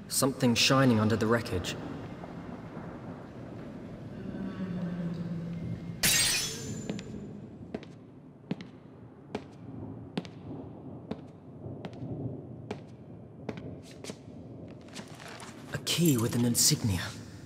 Something shining under the wreckage. A key with an insignia.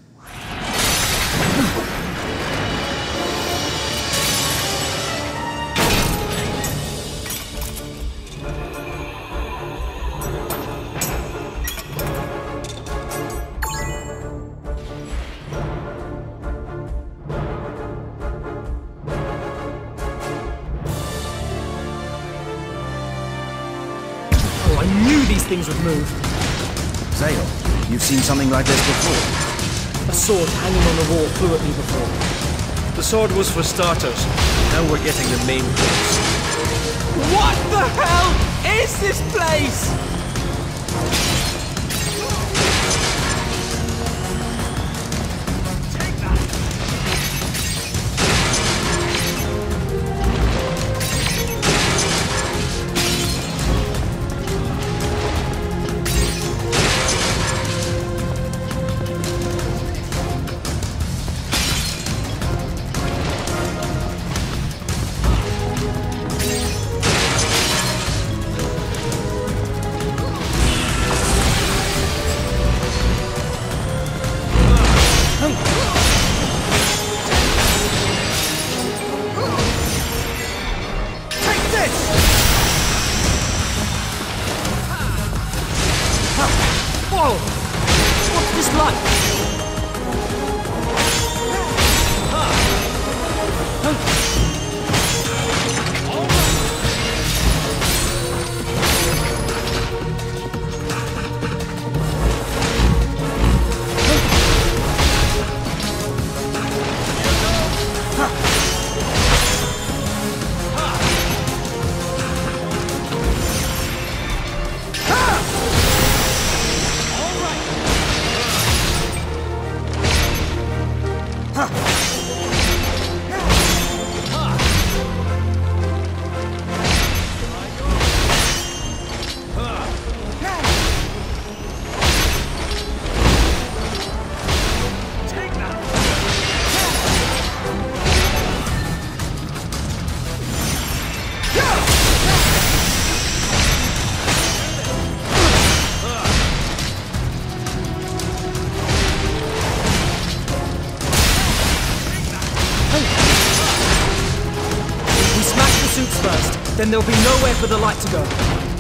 Things would move. Zale, you've seen something like this before? A sword hanging on the wall flew at me before. The sword was for starters. Now we're getting the main course. What the hell is this place? Then there'll be nowhere for the light to go.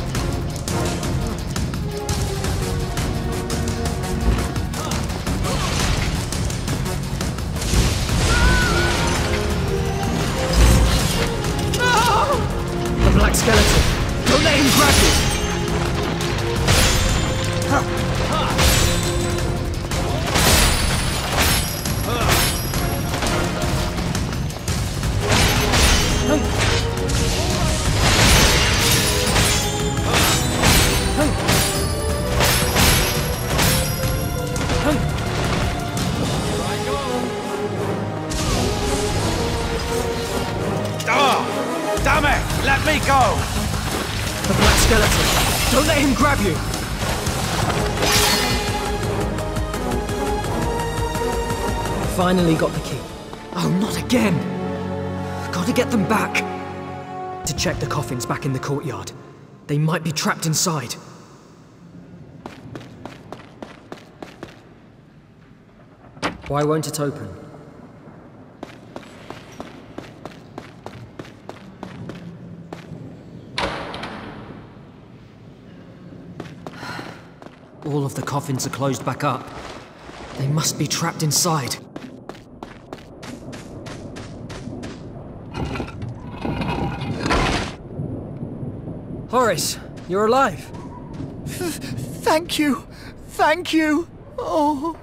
No! The black skeleton. Don't let him grab you. Let me go! The black skeleton. Don't let him grab you! Finally got the key. Oh, not again! Gotta get them back! To check the coffins back in the courtyard. They might be trapped inside. Why won't it open? All of the coffins are closed back up. They must be trapped inside. Horace, you're alive. Thank you. Thank you. Oh.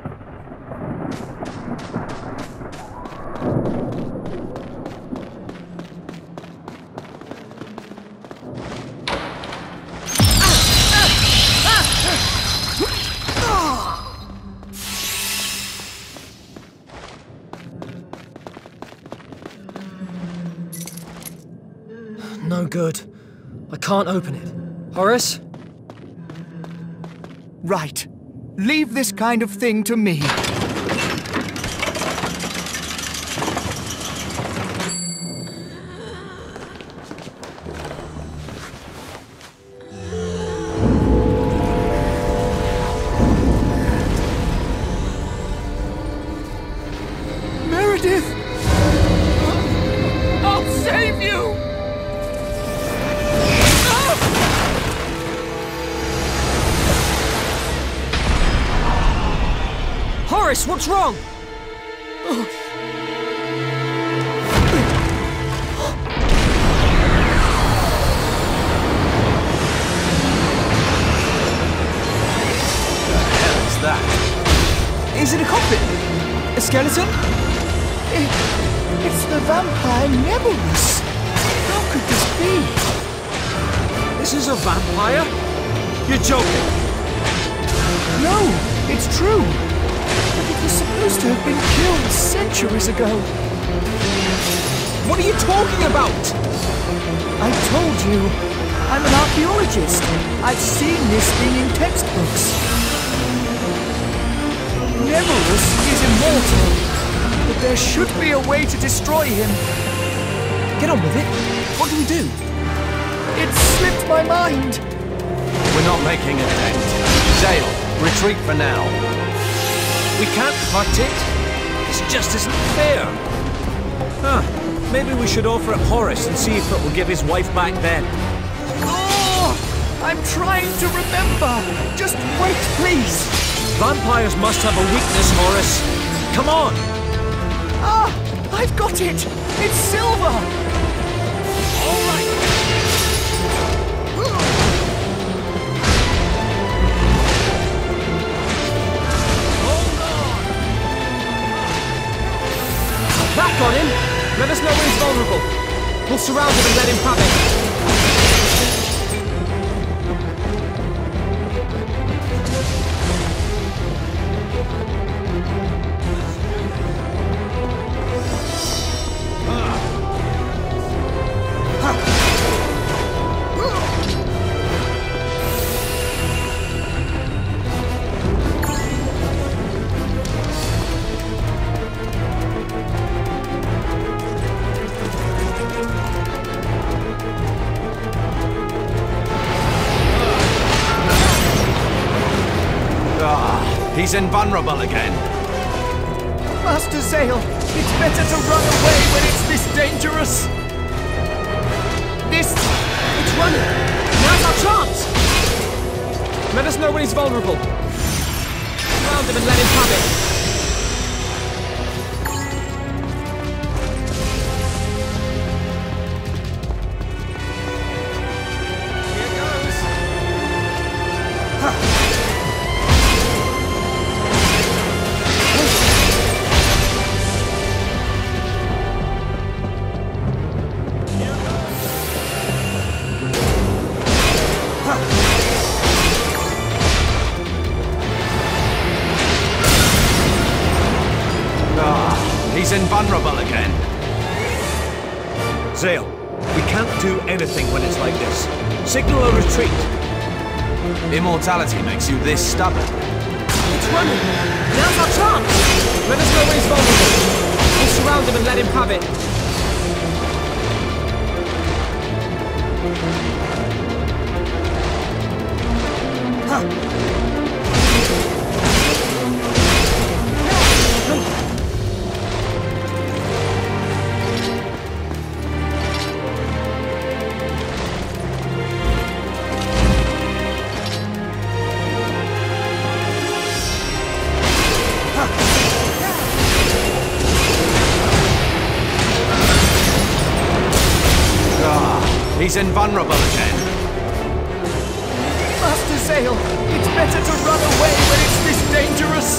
No good. I can't open it. Horace? Right. Leave this kind of thing to me. Meredith! I'll save you! Horace, what's wrong? Is it a coffin? A skeleton? It's the vampire Nebulous. How could this be? This is a vampire? You're joking. No, it's true. But it was supposed to have been killed centuries ago. What are you talking about? I told you. I'm an archaeologist. I've seen this thing in textbooks. Nebulous is immortal, but there should be a way to destroy him. Get on with it. What do we do? It slipped my mind. We're not making a dent. Zale, retreat for now. We can't hurt it. This just isn't fair. Huh. Maybe we should offer it Horace and see if it will give his wife back then. Oh! I'm trying to remember. Just wait, please. Vampires must have a weakness, Horace. Come on! Ah! I've got it! It's silver! All right! Hold on! Back on him! Let us know when he's vulnerable. We'll surround him and let him have it. He's invulnerable again. Master Zale, it's better to run away when it's this dangerous. It's running! Now's our chance! Let us know when he's vulnerable. Surround him and let him have it. Here goes. He's invulnerable again. Zale, we can't do anything when it's like this. Signal a retreat. Immortality makes you this stubborn. It's running! Now's our chance! Let us know when he's vulnerable. We'll surround him and let him have it. He's invulnerable again. Master Zale, it's better to run away when it's this dangerous.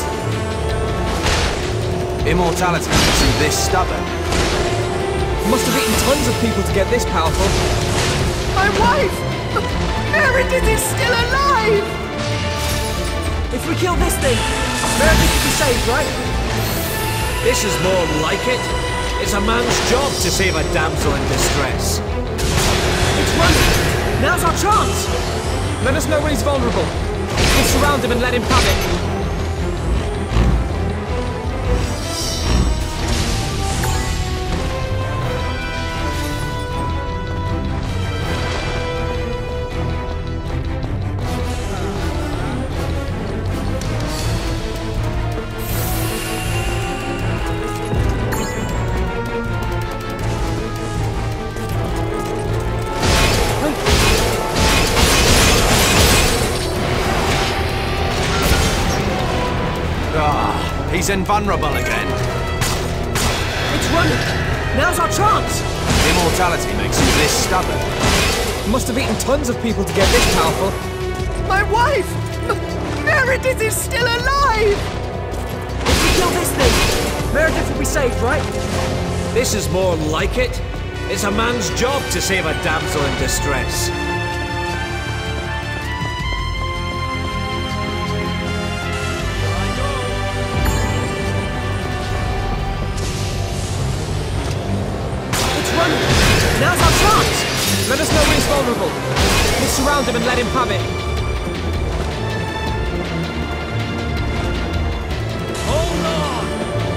Immortality makes you this stubborn. Must have eaten tons of people to get this powerful. My wife! Meredith is still alive! If we kill this thing, Meredith will be saved, right? This is more like it. It's a man's job to save a damsel in distress. It's running! Now's our chance! Let us know when he's vulnerable. We'll surround him and let him have it. He's invulnerable again. It's running! Now's our chance! Immortality makes you this stubborn. You must have eaten tons of people to get this powerful. My wife! Meredith is still alive! If we kill this thing, Meredith will be saved, right? This is more like it. It's a man's job to save a damsel in distress. Now's our chance! Let us know when he's vulnerable. We'll surround him and let him have it. Hold on!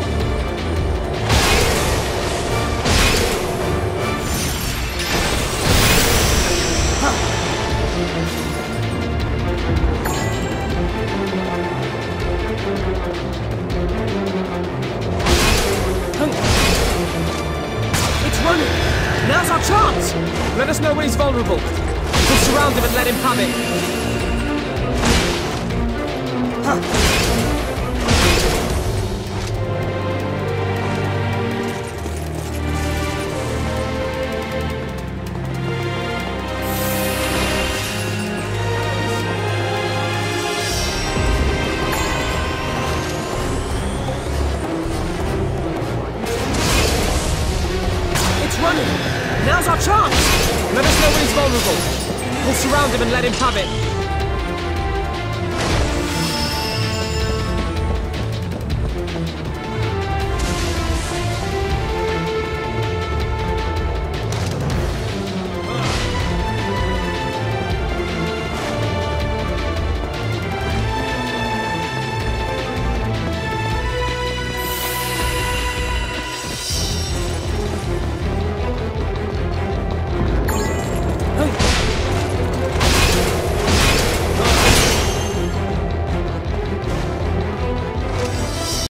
It's running! Now's our chance! Let us know when he's vulnerable. We'll surround him and let him have it. It's running! Now's our chance! Let us know when he's vulnerable. We'll surround him and let him have it.